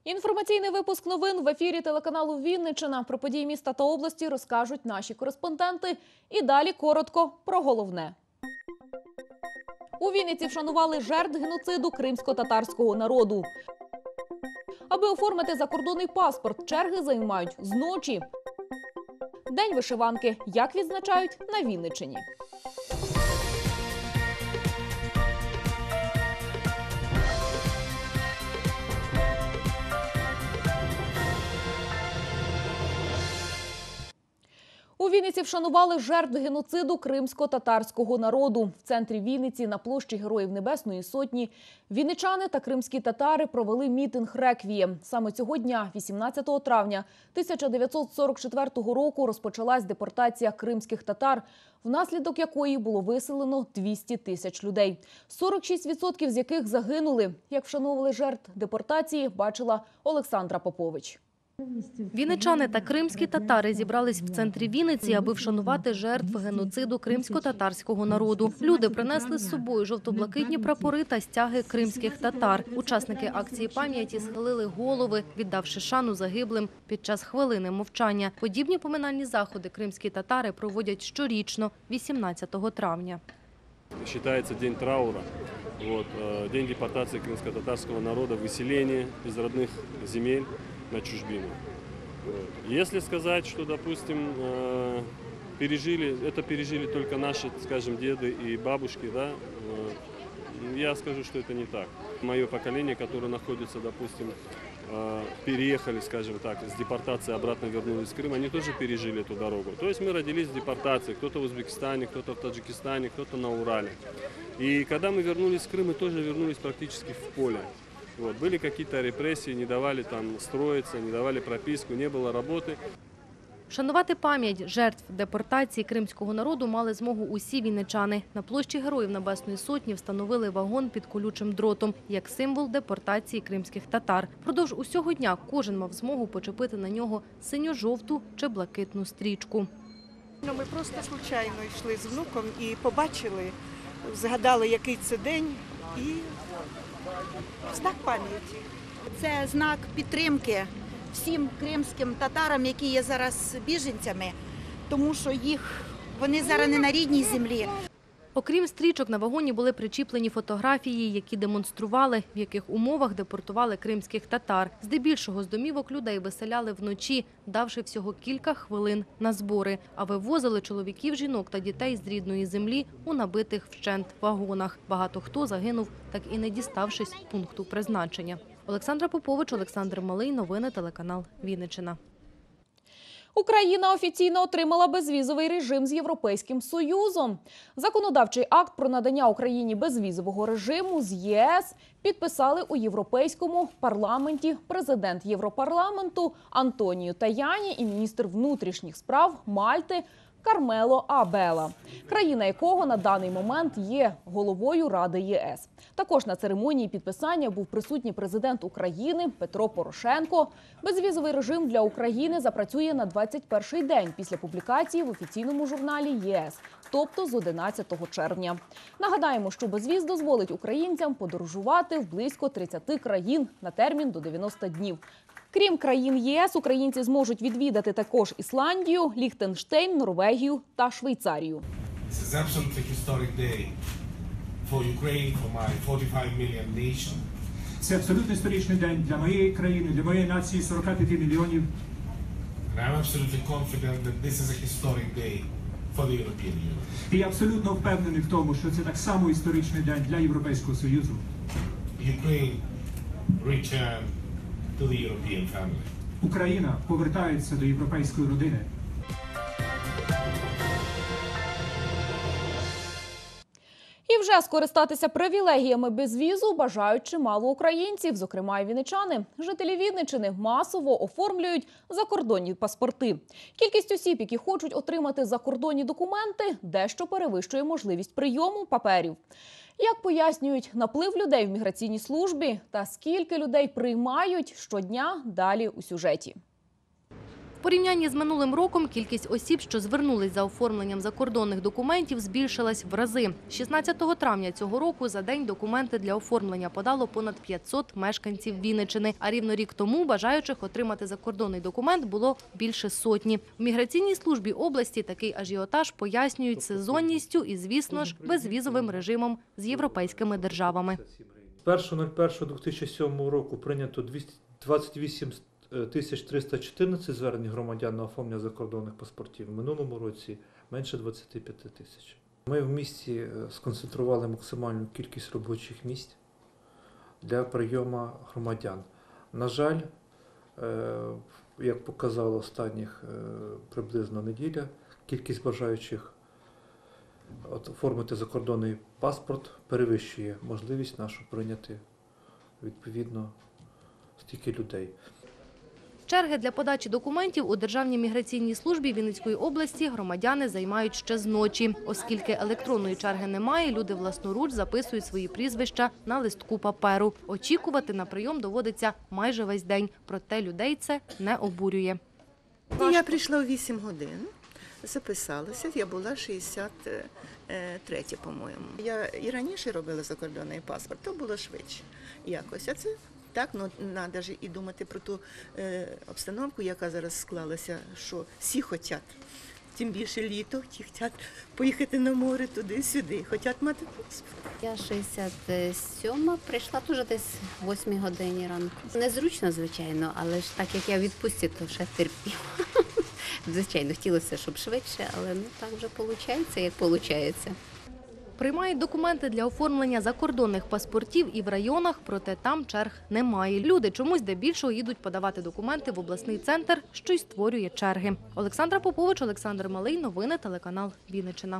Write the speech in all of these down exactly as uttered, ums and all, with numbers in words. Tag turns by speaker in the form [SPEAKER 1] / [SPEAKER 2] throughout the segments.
[SPEAKER 1] Інформаційний випуск новин в ефірі телеканалу «Вінниччина». Про події міста та області розкажуть наші кореспонденти. І далі коротко про головне. У Вінниці вшанували жертв геноциду кримсько-татарського народу. Аби оформити закордонний паспорт, черги займають зночі. День вишиванки. Як відзначають на Вінниччині? У Вінниці вшанували жертв геноциду кримсько-татарського народу. В центрі Вінниці на площі Героїв Небесної Сотні вінничани та кримські татари провели мітинг-реквієм. Саме цього дня, вісімнадцятого травня тисяча дев'ятсот сорок четвертого року, розпочалась депортація кримських татар, внаслідок якої було виселено двісті тисяч людей. сорок шість відсотків з яких загинули. Як вшановували жертв депортації, бачила Олександра Попович.
[SPEAKER 2] Вінничани та кримські татари зібрались в центрі Вінниці, аби вшанувати жертв геноциду кримсько-татарського народу. Люди принесли з собою жовто-блакитні прапори та стяги кримських татар. Учасники акції пам'яті схилили голови, віддавши шану загиблим під час хвилини мовчання. Подібні поминальні заходи кримські татари проводять щорічно, вісімнадцятого травня.
[SPEAKER 3] Считается день траура, вот, день депортации крымско-татарского народа, выселения из родных земель на чужбину. Вот. Если сказать, что, допустим, пережили, это пережили только наши, скажем, деды и бабушки, да, я скажу, что это не так. Мое поколение, которое находится, допустим, переехали, скажем так, с депортации обратно вернулись в Крым, они тоже пережили эту дорогу. То есть мы родились в депортации, кто-то в Узбекистане, кто-то в Таджикистане, кто-то на Урале. И когда мы вернулись в Крым, мы тоже вернулись практически в поле. Вот. Были какие-то репрессии, не давали там строиться, не давали прописку, не было работы.
[SPEAKER 2] Вшанувати пам'ять жертв депортації кримського народу мали змогу усі вінничани. На площі Героїв Небесної Сотні встановили вагон під колючим дротом, як символ депортації кримських татар. Впродовж усього дня кожен мав змогу почепити на нього синьо-жовту чи блакитну стрічку.
[SPEAKER 4] Ми просто случайно йшли з внуком і побачили, згадали, який це день, і знак пам'яті.
[SPEAKER 5] Це знак підтримки всім кримським татарам, які є зараз біженцями, тому що їх, вони зараз не на рідній землі.
[SPEAKER 2] Окрім стрічок, на вагоні були причіплені фотографії, які демонстрували, в яких умовах депортували кримських татар. Здебільшого з домівок людей виселяли вночі, давши всього кілька хвилин на збори, а вивозили чоловіків, жінок та дітей з рідної землі у набитих вщент вагонах. Багато хто загинув, так і не діставшись пункту призначення. Олександра Попович, Олександр Малий. Новини телеканал «Вінниччина».
[SPEAKER 1] Україна офіційно отримала безвізовий режим з Європейським Союзом. Законодавчий акт про надання Україні безвізового режиму з ЄС підписали у Європейському парламенті президент Європарламенту Антоніо Таяні і міністр внутрішніх справ Мальти Кармело Абела, країна якого на даний момент є головою Ради ЄС. Також на церемонії підписання був присутній президент України Петро Порошенко. Безвізовий режим для України запрацює на двадцять перший день після публікації в офіційному журналі ЄС, тобто з одинадцятого червня. Нагадаємо, що безвіз дозволить українцям подорожувати в близько тридцяти країн на термін до дев'яноста днів. Крім країн ЄС, українці зможуть відвідати також Ісландію, Ліхтенштейн, Норвегію та Швейцарію.
[SPEAKER 6] Це абсолютно історичний день для моєї країни, для моєї нації сорок п'ять мільйонів. І я абсолютно впевнений в тому, що це так само історичний день для Європейського Союзу. Україна повертається до європейської родини.
[SPEAKER 1] І вже скористатися привілегіями безвізу бажають чимало українців, зокрема і вінничани. Жителі Вінниччини масово оформлюють закордонні паспорти. Кількість осіб, які хочуть отримати закордонні документи, дещо перевищує можливість прийому паперів. Як пояснюють наплив людей в міграційній службі та скільки людей приймають щодня, далі у сюжеті.
[SPEAKER 2] порівнянні з минулим роком кількість осіб, що звернулись за оформленням закордонних документів, збільшилась в рази. шістнадцятого травня цього року за день документи для оформлення подало понад п'ятсот мешканців Вінниччини. А рівно рік тому бажаючих отримати закордонний документ було більше сотні. В міграційній службі області такий ажіотаж пояснюють сезонністю і, звісно ж, безвізовим режимом з європейськими державами.
[SPEAKER 7] З першого лютого дві тисячі сьомого року прийнято двадцять вісім тисяч триста чотирнадцять звернень громадян на оформлення закордонних паспортів. В минулому році менше двадцяти п'яти тисяч. Ми в місті сконцентрували максимальну кількість робочих місць для прийому громадян. На жаль, як показало останніх приблизно неділя, кількість бажаючих оформити закордонний паспорт перевищує можливість нашу прийняти відповідно стільки людей.
[SPEAKER 2] Черги для подачі документів у Державній міграційній службі Вінницької області громадяни займають ще з ночі. Оскільки електронної черги немає, люди власноруч записують свої прізвища на листку паперу. Очікувати на прийом доводиться майже весь день, проте людей це не обурює.
[SPEAKER 8] Я прийшла о вісім годин, записалася, я була шістдесят третя, по-моєму. Я і раніше робила закордонний паспорт, то було швидше якось. А це так, ну, треба ж і думати про ту е, обстановку, яка зараз склалася, що всі хочуть, тим більше літо, ті хочуть поїхати на море туди-сюди, хочуть мати паспорт.
[SPEAKER 9] Я шістдесят сьома, прийшла теж десь в восьмій годині ранку. Незручно, звичайно, але ж так як я в відпустці, то вже терпіла. Звичайно, хотілося, щоб швидше, але ну так вже виходить, як виходить.
[SPEAKER 2] Приймають документи для оформлення закордонних паспортів і в районах, проте там черг немає. Люди чомусь здебільшого їдуть подавати документи в обласний центр, що й створює черги. Олександра Попович, Олександр Малий. Новини телеканал Вінниччина.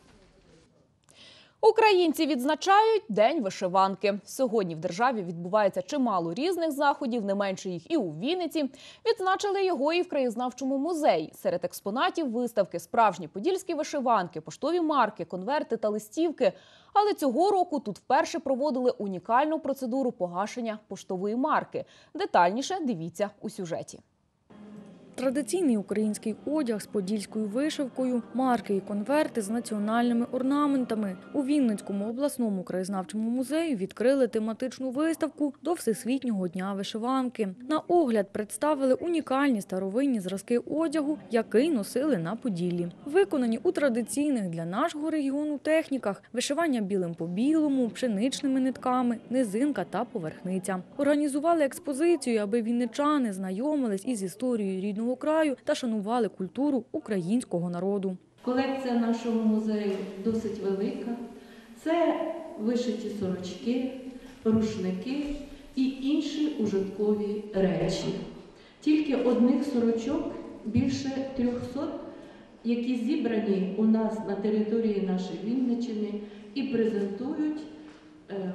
[SPEAKER 1] Українці відзначають День вишиванки. Сьогодні в державі відбувається чимало різних заходів, не менше їх і у Вінниці. Відзначили його і в краєзнавчому музеї. Серед експонатів виставки справжні подільські вишиванки, поштові марки, конверти та листівки. Але цього року тут вперше проводили унікальну процедуру погашення поштової марки. Детальніше дивіться у сюжеті.
[SPEAKER 10] Традиційний український одяг з подільською вишивкою, марки і конверти з національними орнаментами. У Вінницькому обласному краєзнавчому музеї відкрили тематичну виставку до Всесвітнього дня вишиванки. На огляд представили унікальні старовинні зразки одягу, який носили на Поділлі. Виконані у традиційних для нашого регіону техніках – вишивання білим по білому, пшеничними нитками, низинка та поверхниця. Організували експозицію, аби вінничани знайомились із історією рідного краю та шанували культуру українського народу.
[SPEAKER 11] Колекція нашого музею досить велика. Це вишиті сорочки, рушники і інші ужиткові речі. Тільки одних сорочок більше трьохсот, які зібрані у нас на території нашої Вінниччини і презентують е,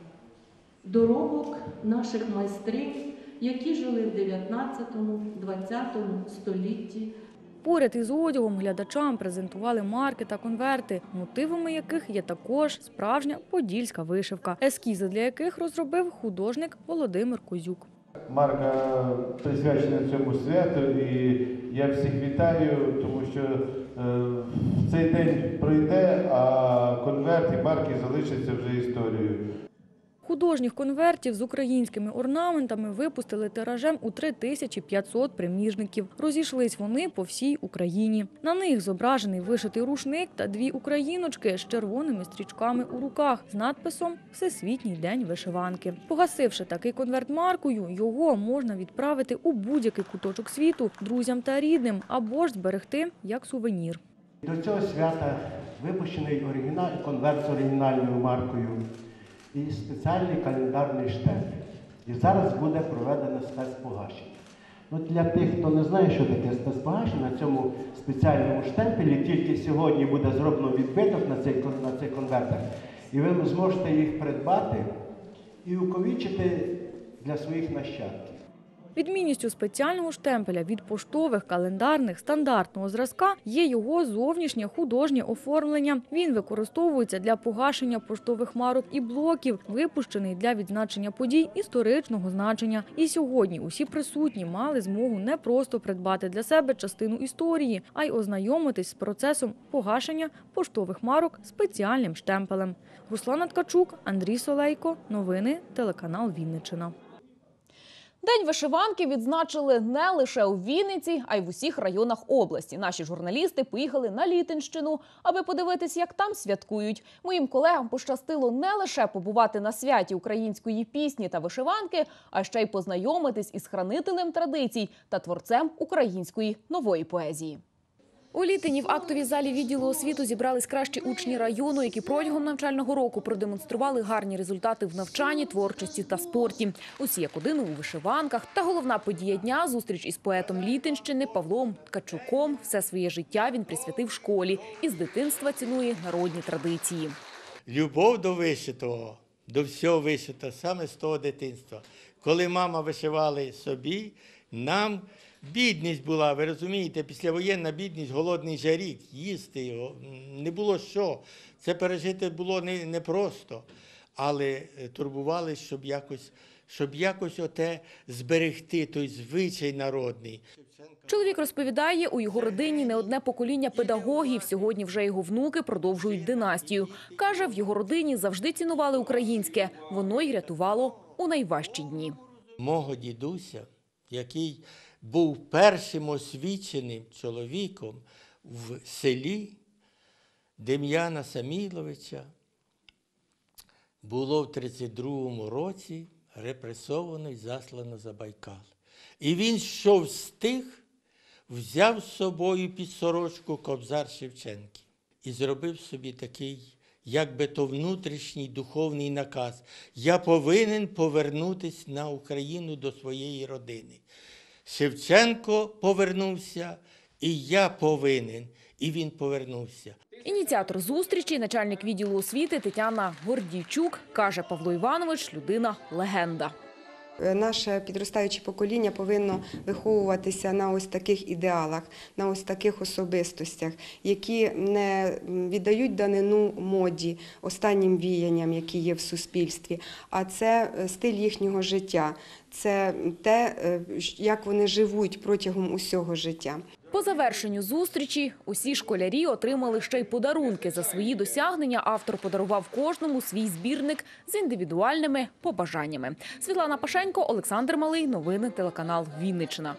[SPEAKER 11] доробок наших майстрів, які жили в дев'ятнадцятому-двадцятому столітті.
[SPEAKER 10] Поряд із одягом глядачам презентували марки та конверти, мотивами яких є також справжня подільська вишивка, ескізи для яких розробив художник Володимир Козюк.
[SPEAKER 12] Марка присвячена цьому святу, і я всіх вітаю, тому що е, цей день пройде, а конверт і марки залишаться вже історією.
[SPEAKER 10] Художніх конвертів з українськими орнаментами випустили тиражем у три тисячі п'ятсот примірників. Розійшлись вони по всій Україні. На них зображений вишитий рушник та дві україночки з червоними стрічками у руках з надписом «Всесвітній день вишиванки». Погасивши такий конверт маркою, його можна відправити у будь-який куточок світу друзям та рідним або ж зберегти як сувенір.
[SPEAKER 13] До цього свята випущений оригінал, конверт з оригінальною маркою і спеціальний календарний штемпель. І зараз буде проведено спецпогашення. Ну, для тих, хто не знає, що таке спецпогашення, на цьому спеціальному штемпелі тільки сьогодні буде зроблено відбиток на цей, на цих конвертах, і ви зможете їх придбати і увіковічити для своїх нащадків.
[SPEAKER 10] Відмінністю спеціального штемпеля від поштових, календарних, стандартного зразка є його зовнішнє художнє оформлення. Він використовується для погашення поштових марок і блоків, випущений для відзначення подій історичного значення. І сьогодні усі присутні мали змогу не просто придбати для себе частину історії, а й ознайомитись з процесом погашення поштових марок спеціальним штемпелем. Руслана Ткачук, Андрій Солейко. Новини, телеканал Вінниччина.
[SPEAKER 1] День вишиванки відзначили не лише у Вінниці, а й в усіх районах області. Наші журналісти поїхали на Літинщину, аби подивитись, як там святкують. Моїм колегам пощастило не лише побувати на святі української пісні та вишиванки, а ще й познайомитись із хранителем традицій та творцем української нової поезії.
[SPEAKER 10] У Літині в актовій залі відділу освіти зібрались кращі учні району, які протягом навчального року продемонстрували гарні результати в навчанні, творчості та спорті. Усі як один у вишиванках. Та головна подія дня – зустріч із поетом Літинщини Павлом Ткачуком. Все своє життя він присвятив школі і з дитинства цінує народні традиції.
[SPEAKER 14] Любов до вишитого, до всього вишитого, саме з того дитинства. Коли мама вишивала собі, нам бідність була, ви розумієте, післявоєнна бідність, голодний жарік, їсти його, не було що. Це пережити було не, не просто, але турбувалися, щоб якось, щоб якось оте зберегти, той звичай народний.
[SPEAKER 10] Чоловік розповідає, у його родині не одне покоління педагогів. Сьогодні вже його внуки продовжують династію. Каже, в його родині завжди цінували українське. Воно й рятувало у найважчі дні.
[SPEAKER 14] Мого дідуся, який був першим освіченим чоловіком в селі Дем'яна Саміловича, було в тридцять другому році репресовано і заслано за Байкал. І він, що встиг, взяв з собою під сорочку кобзар Шевченки і зробив собі такий, як би то внутрішній духовний наказ. Я повинен повернутися на Україну до своєї родини. Шевченко повернувся, і я повинен, і він повернувся.
[SPEAKER 10] Ініціатор зустрічі, начальник відділу освіти Тетяна Гордійчук, каже, Павло Іванович – людина-легенда.
[SPEAKER 15] Наше підростаюче покоління повинно виховуватися на ось таких ідеалах, на ось таких особистостях, які не віддають данину моді, останнім віянням, які є в суспільстві, а це стиль їхнього життя, це те, як вони живуть протягом усього життя.
[SPEAKER 10] По завершенню зустрічі усі школярі отримали ще й подарунки. За свої досягнення автор подарував кожному свій збірник з індивідуальними побажаннями. Світлана Пашенько, Олександр Малий. Новини, телеканал Вінниччина.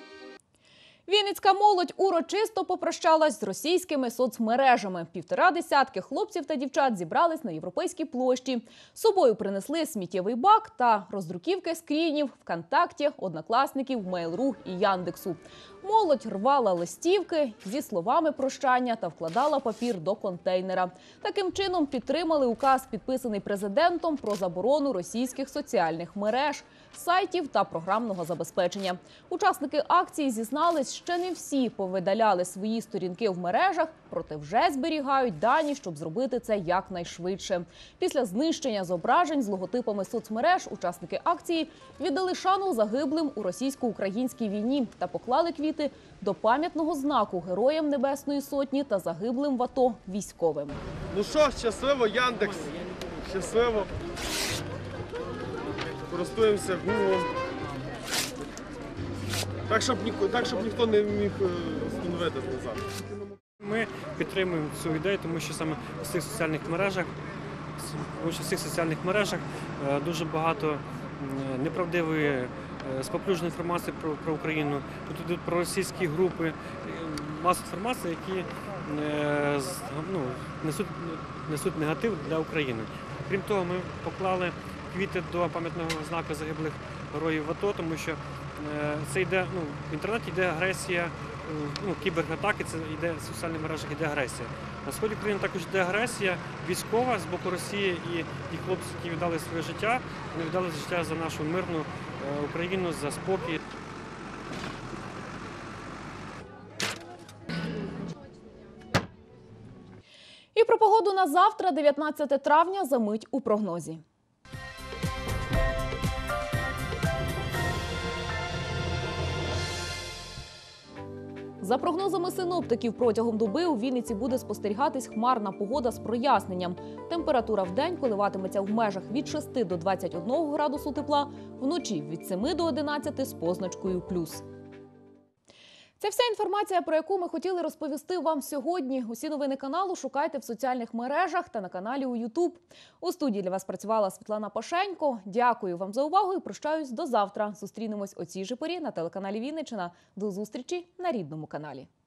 [SPEAKER 1] Вінницька молодь урочисто попрощалась з російськими соцмережами. Півтора десятки хлопців та дівчат зібрались на Європейській площі. З собою принесли сміттєвий бак та роздруківки скрінів ВКонтакті, Однокласників, Mail.ru і Яндексу. Молодь рвала листівки зі словами прощання та вкладала папір до контейнера. Таким чином підтримали указ, підписаний президентом, про заборону російських соціальних мереж, сайтів та програмного забезпечення. Учасники акції зізнались, ще не всі повидаляли свої сторінки в мережах, проте вже зберігають дані, щоб зробити це якнайшвидше. Після знищення зображень з логотипами соцмереж учасники акції віддали шану загиблим у російсько-українській війні та поклали квіти до пам'ятного знаку Героям Небесної Сотні та загиблим в АТО військовим.
[SPEAKER 16] Ну що, щасливо, Яндекс, щасливо. Користуємося Гуглом. Так, щоб, ні, так, щоб ніхто не міг встановити назад.
[SPEAKER 17] Ми підтримуємо цю ідею, тому що саме в цих соціальних мережах, тому що в цих соціальних мережах дуже багато неправдивої, споплюжної інформації про, про Україну. Тут йдуть про російські групи, маса інформації, які ну, несуть, несуть негатив для України. Крім того, ми поклали квіти до пам'ятного знаку загиблих героїв в АТО, тому що це йде, ну, в інтернеті йде агресія, ну, кібератаки, це йде в соціальних мережах, йде агресія. На сході країни також йде агресія військова з боку Росії, і ті хлопці, які віддали своє життя, вони віддали життя за нашу мирну Україну, за спокій.
[SPEAKER 1] І про погоду на завтра, дев'ятнадцяте травня, за мить у прогнозі. За прогнозами синоптиків, протягом доби у Вінниці буде спостерігатись хмарна погода з проясненням. Температура в день коливатиметься в межах від шести до двадцяти одного градусу тепла, вночі від семи до одинадцяти з позначкою плюс. Це вся інформація, про яку ми хотіли розповісти вам сьогодні. Усі новини каналу шукайте в соціальних мережах та на каналі у Ютуб. У студії для вас працювала Світлана Пашенько. Дякую вам за увагу і прощаюсь до завтра. Зустрінемось о цій же порі на телеканалі Вінниччина. До зустрічі на рідному каналі.